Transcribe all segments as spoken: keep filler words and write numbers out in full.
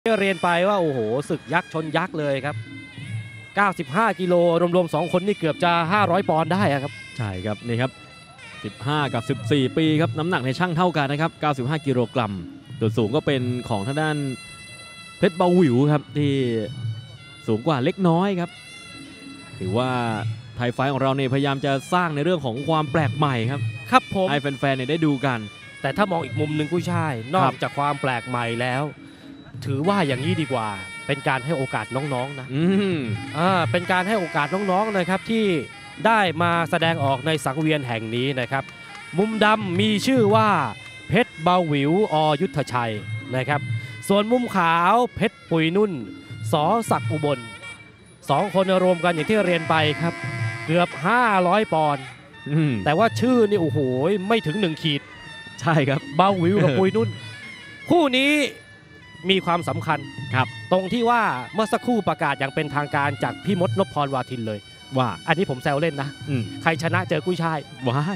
เรียนไปว่าโอ้โหศึกยักษ์ชนยักษ์เลยครับเก้าสิบห้ากิโลรวมๆสองคนนี่เกือบจะห้าร้อยปอนด์ได้ครับใช่ครับนี่ครับสิบห้ากับสิบสี่ปีครับน้ำหนักในช่างเท่ากันนะครับเก้าสิบห้ากิโลกรัมตัวสูงก็เป็นของทางด้านเพชรเบาหวิวครับที่สูงกว่าเล็กน้อยครับถือว่าไทยไฟท์ของเราเนี่ยพยายามจะสร้างในเรื่องของความแปลกใหม่ครับครับผมให้แฟนๆเนี่ยได้ดูกันแต่ถ้ามองอีกมุมหนึ่งกุ้ยช่ายนอกจากความแปลกใหม่แล้วถือว่าอย่างนี้ดีกว่าเป็นการให้โอกาสน้องๆนะอืมอ่าเป็นการให้โอกาสน้องๆนะครับที่ได้มาแสดงออกในสังเวียนแห่งนี้นะครับมุมดำมีชื่อว่าเพชรเบาหวิวอยุทธชัยนะครับส่วนมุมขาวเพชรปุยนุ่นสอศักดิ์อุบลสองคนรวมกันอย่างที่เรียนไปครับเกือบห้าร้อยปอนด์แต่ว่าชื่อนี่โอ้โหไม่ถึงหนึ่งขีดใช่ครับเบาหวิวกับปุยนุ่นคู่นี้มีความสำคัญครับตรงที่ว่าเมื่อสักครู่ประกาศอย่างเป็นทางการจากพี่มดนพพรวาทินเลยว่าอันนี้ผมแซวเล่นนะใครชนะเจอกุ้ยช่ายว้าย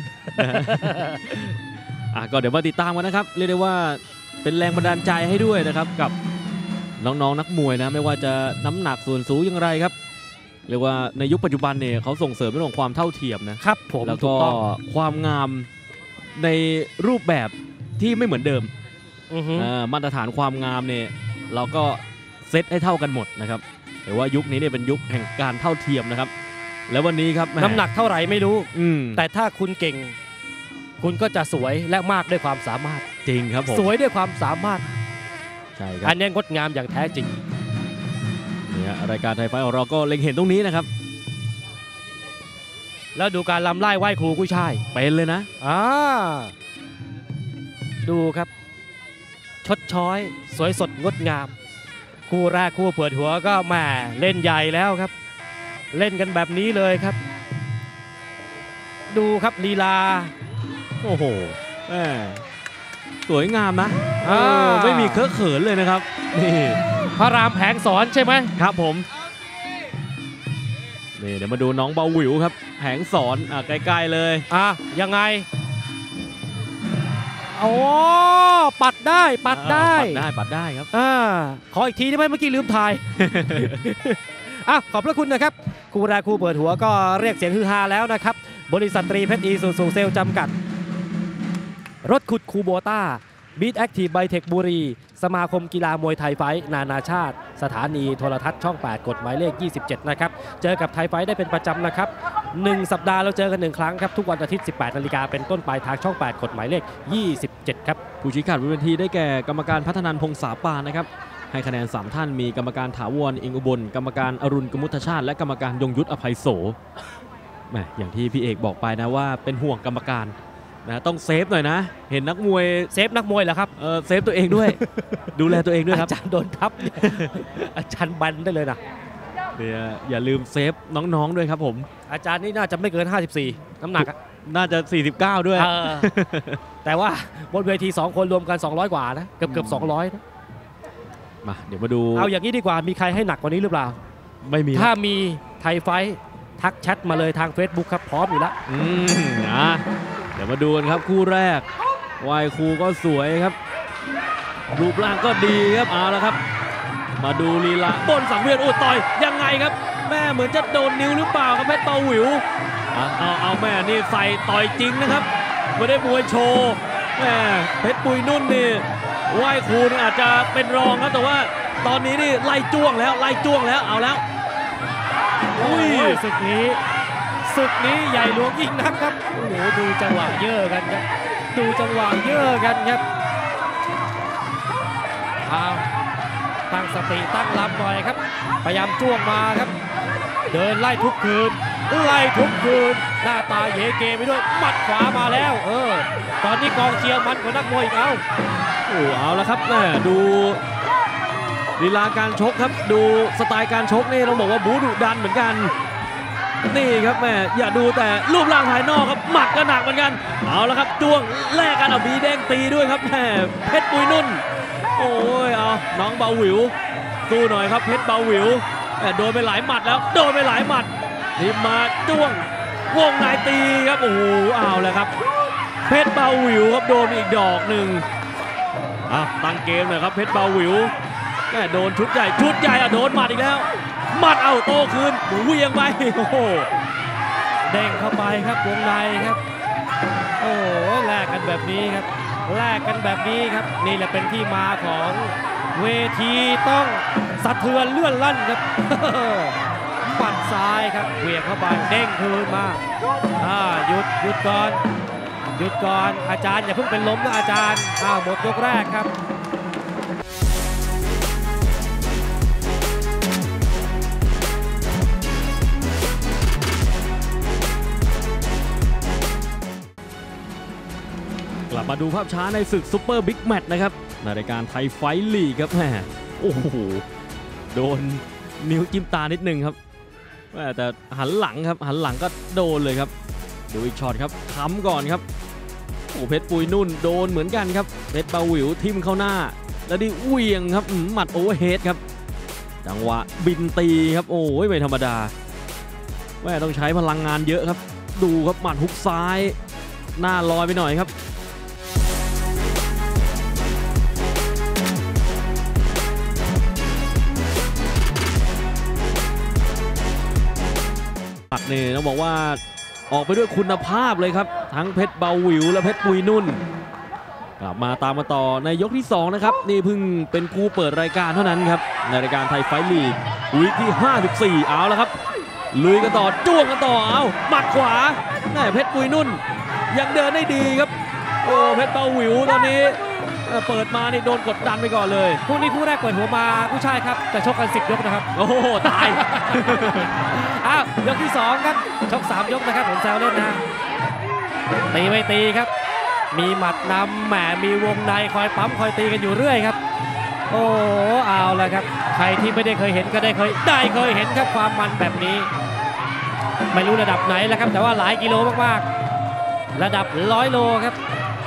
อ่ะก็เดี๋ยวมาติดตามกันนะครับเรียกได้ว่าเป็นแรงบันดาลใจให้ด้วยนะครับกับน้องๆ น, นักมวยนะไม่ว่าจะน้ำหนักส่วนสูงอย่างไรครับเรียกว่าในยุคปัจจุบันเนี่ยเขาส่งเสริมเรื่องของความเท่าเทียมนะครับผมแล้วก็ความงามในรูปแบบที่ไม่เหมือนเดิมมาตรฐานความงามเนี่ยเราก็เซตให้เท่ากันหมดนะครับแต่ว่ายุคนี้เนี่ยเป็นยุคแห่งการเท่าเทียมนะครับแล้ววันนี้ครับน้ำหนักเท่าไหร่ไม่รู้แต่ถ้าคุณเก่งคุณก็จะสวยและมากด้วยความสามารถจริงครับผมสวยด้วยความสามารถใช่ครับอันนี้งดงามอย่างแท้จริงเนี่ยรายการไทยไฟท์ของเราก็เล็งเห็นตรงนี้นะครับแล้วดูการลำไล่ไหว้ครูกุ้ยช่ายเป็นเลยนะอ่าดูครับชดช้อยสวยสดงดงามคู่แรกคู่เปิดหัวก็แหมเล่นใหญ่แล้วครับเล่นกันแบบนี้เลยครับดูครับลีลาโอ้โหสวยงามนะไม่มีเคอะเขินเลยนะครับนี่พระรามแผงสอนใช่ไหมครับผมนี่เดี๋ยวมาดูน้องเบาหวิวครับแผงสอนอ่ะใกล้ๆเลยอ่ะยังไงโอ้ปัดได้ปัดได้ปัดได้ปัดได้ครับอ่าขออีกทีได้ไหมเมื่อกี้ลืมถ่ายอ่ะขอบพระคุณนะครับคู่แรกคู่เปิดหัวก็เรียกเสียงฮือฮาแล้วนะครับบริษัทตรีเพชรอีซูซูเซลจำกัดรถขุดคูโบต้าบีทแอคทีฟไบเทคบุรีสมาคมกีฬามวยไทยไฟท์นานาชาติสถานีโทรทัศน์ช่องแปดกฎหมายเลขยี่สิบเจ็ดนะครับเจอกับไทยไฟท์ได้เป็นประจำนะครับหนึ่งสัปดาห์เราเจอกันหนึ่งครั้งครับทุกวันอาทิตย์ สิบแปดนาฬิกาเป็นต้นไปทางช่องแปดกฎหมายเลขยี่สิบเจ็ดครับผู้ชี้ขาดบนเวทีได้แก่กรรมการพัฒนันพงษาปานนะครับให้คะแนนสามท่านมีกรรมการถาวรอิงอุบลกรรมการอรุณกมุทชาติและกรรมการยงยุทธอภัยโสแหมอย่างที่พี่เอกบอกไปนะว่าเป็นห่วงกรรมการนะต้องเซฟหน่อยนะเห็นนักมวยเซฟนักมวยเหรอครับเออเซฟตัวเองด้วย ดูแลตัวเองด้วยครับอาจารย์โดนทับอาจารย์บันได้เลยนะเนี่ยอย่าลืมเซฟน้องๆด้วยครับผมอาจารย์นี่น่าจะไม่เกินห้าสิบสี่น้ำหนักน่าจะสี่สิบเก้าด้วยแต่ว่าบนเวทีสองคนรวมกันสองร้อยกว่านะเกือบเกือบสองร้อยนะมาเดี๋ยวมาดูเอาอย่างนี้ดีกว่ามีใครให้หนักกว่านี้หรือเปล่าไม่มีถ้ามีไทยไฟท์ทักแชทมาเลยทาง Facebook ครับพร้อมอยู่แล้วอืมนะเดี๋ยวมาดูกันครับคู่แรกวายครูก็สวยครับรูปร่างก็ดีครับเอาละครับมาดูลีลาบนสังเวียนโอ้ต่อยยังไงครับแม่เหมือนจะโดนนิ้วหรือเปล่าครับเพชรเบาหวิวเอาเอาแม่นี่ใส่ต่อยจริงนะครับไม่ได้มวยโชว์แม่เพชรปุยนุ่นนี่วายครูนี่อาจจะเป็นรองครับแต่ว่าตอนนี้นี่ไล่จ้วงแล้วไล่จ้วงแล้วเอาแล้วอุ้ยศึกนี้ศึกนี้ใหญ่หลวงยิ่งนักครับโอ้โหดูจังหวะเยอะกันครับดูจังหวะเยอะกันครับเอาตั้งสติตั้งลำหน่อยครับพยายามจ้วงมาครับเดินไล่ทุกคืนไล่ทุกคืนหน้าตาเยเกไปด้วยหมัดขวามาแล้วเออตอนนี้กองเชียร์มันกว่านักมวยอีกเอาโอ้เอาละครับแม่ดูลีลาการชกครับดูสไตล์การชกนี่เราบอกว่าบู๊ดุดันเหมือนกันนี่ครับแม่อย่าดูแต่รูปร่างภายนอกครับหมัดก็หนักเหมือนกันเอาละครับจ้วงแลกกันเอาบีแดงตีด้วยครับแม่เพชรปุยนุ่นโอ้ยเอาน้องเบาหวิวสู้หน่อยครับเพชรเบาหวิวแต่โดนไปหลายหมัดแล้วโดนไปหลายหมัดนี่มาจ้วงวงในตีครับโอ้โหเอาแล้วครับเพชรเบาหวิวครับโดนอีกดอกหนึ่งอ่ะตั้งเกมเลยครับเพชรเบาหวิวแม่โดนชุดใหญ่ชุดใหญ่อะโดนหมัดอีกแล้วหมัดเอาโตคืนเหวี่ยงไปโอ้โหเด้งเข้าไปครับวงในครับโอ้แลกกันแบบนี้ครับแลกกันแบบนี้ครับนี่แหละเป็นที่มาของเวทีต้องสะเทือนเลื่อนลั่นครับ ปัดซ้ายครับเหวี่ยงเข้าไปเด้งคืนมาอ่าหยุดหยุดก่อนหยุดก่อนอาจารย์อย่าเพิ่งเป็นล้มนะอาจารย์อ้าวหมดยกแรกครับกลับมาดูภาพช้าในศึกซุปเปอร์บิ๊กแมตช์นะครับในรายการไทยไฟท์ลีกครับแหมโอ้โหโดนนิ้วจิ้มตานิดนึงครับแหมแต่หันหลังครับหันหลังก็โดนเลยครับดูอีกช็อตครับค้ำก่อนครับโอ้เพชรปุยนุ่นโดนเหมือนกันครับเพชรเบาหวิวทิ่มเข้าหน้าแล้วดิเหวี่ยงครับหมัดโอเวอร์เฮดครับจังหวะบินตีครับโอ้ยไม่ธรรมดาแหมต้องใช้พลังงานเยอะครับดูครับหมัดฮุกซ้ายหน้าลอยไปหน่อยครับนี่ต้องบอกว่าออกไปด้วยคุณภาพเลยครับทั้งเพชรเบาหวิวและเพชรปุยนุ่นกลับมาตามมาต่อในยกที่สองนะครับนี่เพิ่งเป็นคู่เปิดรายการเท่านั้นครับในรายการไทยไฟท์ลีกวีคที่ห้าสิบสี่เอาแล้วครับลุยกันต่อจ้วงกันต่อเอาหมัดขวาแม่เพชรปุยนุ่นยังเดินได้ดีครับโอ้เพชรเบาหวิวตอนนี้เปิดมานี่โดนกดดันไปก่อนเลยคู่นี้คู่แรกเปิดหัวมาผู้ชายครับจะชกกันสิบยกนะครับโอ้โหตายอ้าวยกที่สองครับชกสามยกนะครับผมแซวเล่นนะตีไม่ตีครับมีหมัดนำแหมมีวงในคอยปั๊มคอยตีกันอยู่เรื่อยครับโอ้เอาละครับใครที่ไม่ได้เคยเห็นก็ได้เคยได้เคยเห็นครับความมันแบบนี้ไม่รู้ระดับไหนแล้วครับแต่ว่าหลายกิโลมากๆระดับร้อยโลครับ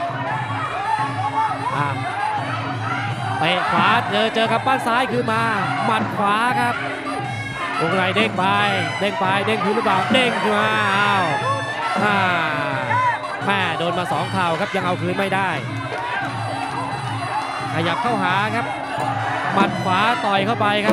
เตะขวาเจอเจอกับปั้นซ้ายคือมาหมัดขวาครับวงในเด้งไปเด้งไปเด้งคืนหรือเปล่าเด้งขึ้นมาอ้าวแม่โดนมาสองเข่าครับยังเอาคืนไม่ได้ขยับเข้าหาครับหมัดขวาต่อยเข้าไปครับ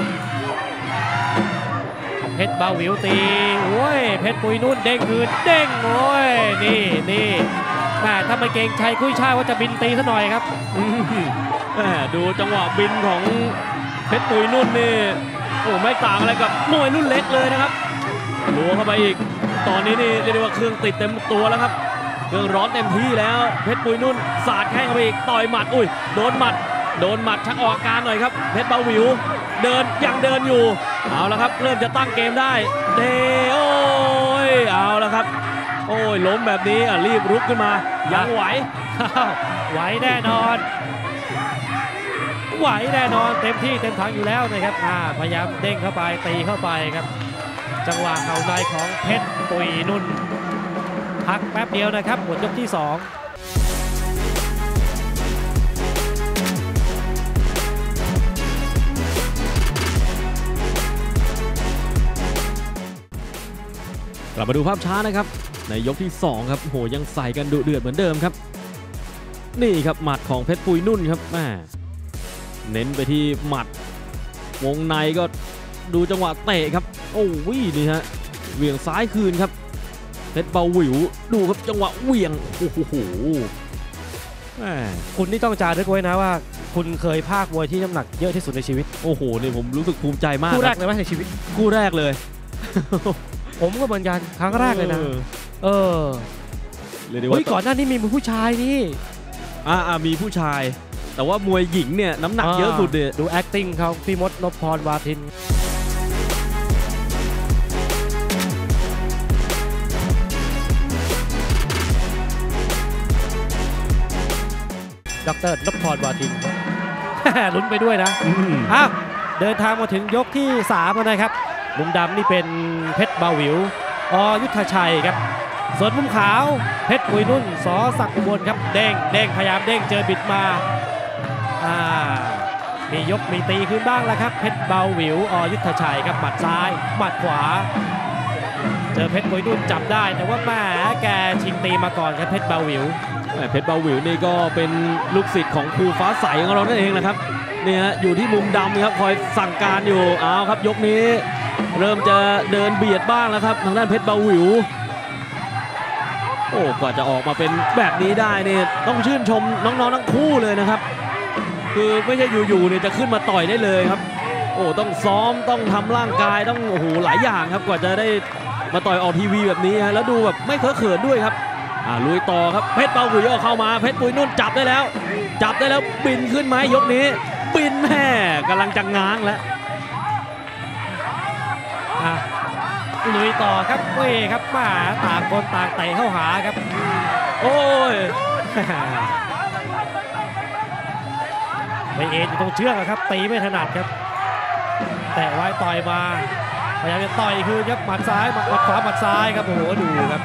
เพชรเบาหวิวตีโอ้ยเพชรปุยนุ่นเด้งคืนเด้งโอ้ยนี่นี่แม่ถ้าไม่เก่งชัยกุ้ยช่ายว่าจะบินตีซะหน่อยครับดูจังหวะบินของเพชรปุยนุ่นนี่โอ้ไม่ต่างอะไรกับมวยรุ่นเล็กเลยนะครับลัวเข้าไปอีกตอนนี้นี่เรียกได้ว่าเครื่องติดเต็มตัวแล้วครับเครื่องร้อนเต็มที่แล้วเพชรปุยนุ่นสาดแข้งเข้าไปอีกต่อยหมัดอุ้ยโดนหมัดโดนหมัดชักออกอาการหน่อยครับเพชรเบาหวิวเดินยังเดินอยู่เอาละครับเริ่มจะตั้งเกมได้เดโอ้ยเอาละครับโอ้ยล้มแบบนี้อ่ะรีบลุกขึ้นมายังไหวไหวแน่นอนไหวแน่นอนเต็มที่เต็มถังอยู่แล้วนะครับพยายามเด้งเข้าไปตีเข้าไปครับจังหวะเข่าในของเพชรปุยนุ่นพักแป๊บเดียวนะครับหมดยกที่สองกลับมาดูภาพช้านะครับในยกที่สองครับโหยังใส่กันดุเดือดเหมือนเดิมครับนี่ครับหมัดของเพชรปุยนุ่นครับแม่เน้นไปที่หมัดวงในก็ดูจังหวะเตะครับโอ้ยนี่ฮะเหวี่ยงซ้ายคืนครับเพชรเบาหวิวดูครับจังหวะเหวี่ยงโอ้โหแม่คุณนี่ต้องจารึกไว้นะว่าคุณเคยภาคมวยที่น้ำหนักเยอะที่สุดในชีวิตโอ้โหนี่ผมรู้สึกภูมิใจมากคู่แรกเลยไหมในชีวิตคู่แรกเลยผมก็เหมือนกันครั้งแรกเลยนะเออเฮ้ยก่อนหน้านี้มีผู้ชายนี่อ่ามีผู้ชายแต่ว่ามวยหญิงเนี่ยน้ำหนักเยอะสุดเลยดู acting เขาพี่มดนพพรวาทินดรนพพรวาทินลุ้นไปด้วยนะอ้าวเดินทางมาถึงยกที่สามแล้วนะครับมุมดำนี่เป็นเพชรเบาหวิวอยุทธชัยครับส่วนมุมขาวเพชรปุยนุ่นสอศักดิ์อุบลครับเด้งเด้งพยายามเด้งเจอบิดมาอ่ามียกมีตีขึ้นบ้างแล้วครับเพชรเบาหวิวอยุทธชัยครับหมัดซ้ายหมัดขวาเจอเพชรปุยนุ่นจับได้แต่ว่าแหมแกชิงตีมาก่อนครับเพชรเบาหวิวเพชรเบาหวิวนี่ก็เป็นลูกศิษย์ของครูฟ้าใสของเรานั่นเองนะครับนี่ฮะอยู่ที่มุมดำครับคอยสั่งการอยู่เอาครับยกนี้เริ่มจะเดินเบียดบ้างแล้วครับทางด้านเพชรเบาหวิวโอ้กว่าจะออกมาเป็นแบบนี้ได้เนี่ยต้องชื่นชมน้องๆทั้งคู่เลยนะครับคือไม่ใช่อยู่ๆเนี่ยจะขึ้นมาต่อยได้เลยครับโอ้ต้องซ้อมต้องทำร่างกายต้องโอ้โหหลายอย่างครับกว่าจะได้มาต่อยออกทีวีแบบนี้ฮะแล้วดูแบบไม่เคอะเขินด้วยครับอ่าลุยต่อครับเพชรเบาหวิวเข้ามาเพชรปุยนุ่นจับได้แล้วจับได้แล้วบินขึ้นไหมยกนี้บินแม่กำลังจะง้างแล้วอ่ะลุยต่อครับเว้ยครับมาต่างคนต่างเตะเข้าหาครับโอ้ยไม่เอ็นอยู่ตรงเชือกครับตีไม่ถนัดครับแต่ไว้ต่อยมาพยายามจะต่อยคืนครับหมัดซ้ายหมัดขวาหมัดซ้ายครับโอ้โหดูครับ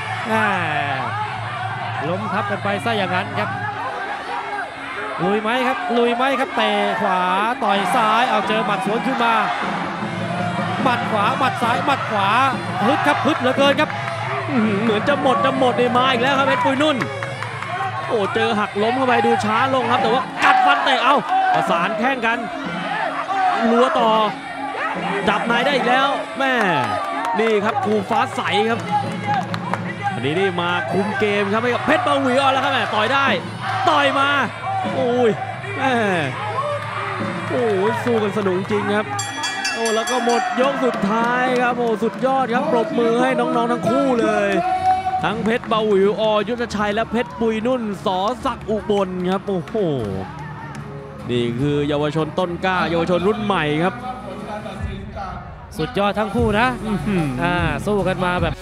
ล้มทับกันไปซะอย่างนั้นครับลุยไหมครับลุยไหมครับเตะขวาต่อยซ้ายเอาเจอหมัดสวนขึ้นมาหมัดขวาหมัดซ้ายหมัดขวาฮึดครับฮึดเหลือเกินครับเหมือนจะหมดจะหมดในมาอีกแล้วครับเพชรปุยนุ่นโอ้เจอหักล้มเข้าไปดูช้าลงครับแต่ว่ากัดฟันเตะเอาประสานแข้งกันลัวต่อจับนายได้อีกแล้วแม่นี่ครับครูฟ้าใสครับอันนี้นี่มาคุมเกมครับให้กับเพชรเบาหวิวเอาแล้วครับแม่ต่อยได้ต่อยมาโอ้ยแม่โอ้ยสู้กันสนุกจริงครับโอ้แล้วก็หมดยกสุดท้ายครับโอ้สุดยอดครับปรบมือให้น้องๆทั้งคู่เลยทั้งเพชรเบาหวิวอยุทธชัยและเพชรปุยนุ่นสอศักดิ์อุบลครับโอ้โหนี่คือเยาวชนต้นกล้าเยาวชนรุ่นใหม่ครับสุดยอดทั้งคู่นะอ่าสู้กันมาแบบ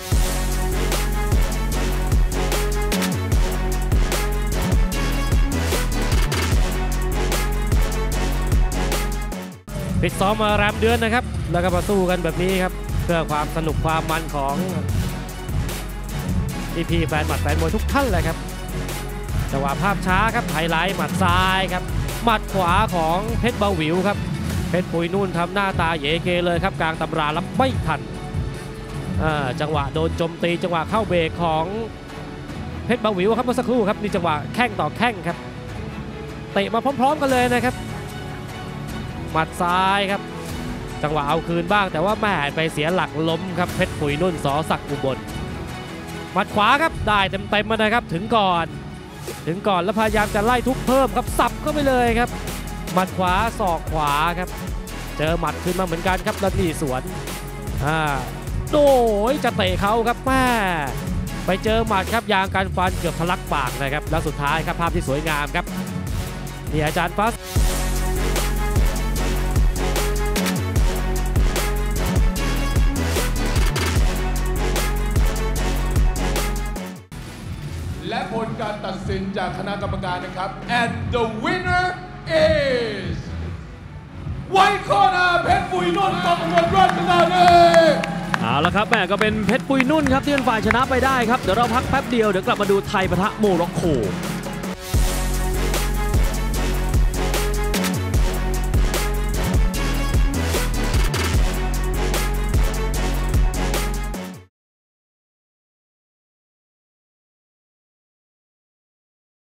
ฟิตซ้อมมาแรมเดือนนะครับแล้วก็มาสู้กันแบบนี้ครับเพื่อความสนุกความมันของพี่พี่แฟนหมัดแฟนมวยทุกท่านเลยครับจังหวะภาพช้าครับไฮไลท์หมัดซ้ายครับหมัดขวาของเพชรเบาหวิวครับเพชรปุยนุ่นทำหน้าตาเยเกเลยครับกลางตำรารับไม่ทันจังหวะโดนโจมตีจังหวะเข้าเบรกของเพชรเบาหวิวครับเมื่อสักครู่ครับนี่จังหวะแข้งต่อแข้งครับเตะมาพร้อมๆกันเลยนะครับหมัดซ้ายครับจังหวะเอาคืนบ้างแต่ว่าแม่ไปเสียหลักล้มครับเพชรปุยนุ่นสอศักดิ์อุบลหมัดขวาครับได้เต็มๆมานะครับถึงก่อนถึงก่อนแล้วพยายามจะไล่ทุบเพิ่มครับสับก็ไปเลยครับหมัดขวาศอกขวาครับเจอหมัดขึ้นมาเหมือนกันครับแล้วนี่สวนอ่าโอ้ยจะเตะเขาครับแม่ไปเจอหมัดครับยางการฟันเกือบทะลักปากนะครับแล้วสุดท้ายครับภาพที่สวยงามครับนี่อาจารย์ฟัสและผลการตัดสินจากคณะกรรมการนะครับ and the winner is White Corner เพชรปุยนุ่นกองกำลังรัชดาเนเอาละครับแม่ก็เป็นเพชรปุยนุ่นครับที่เป็นฝ่ายชนะไปได้ครับเดี๋ยวเราพักแป๊บเดียวเดี๋ยวกลับมาดูไทยปะทะโมร็อกโก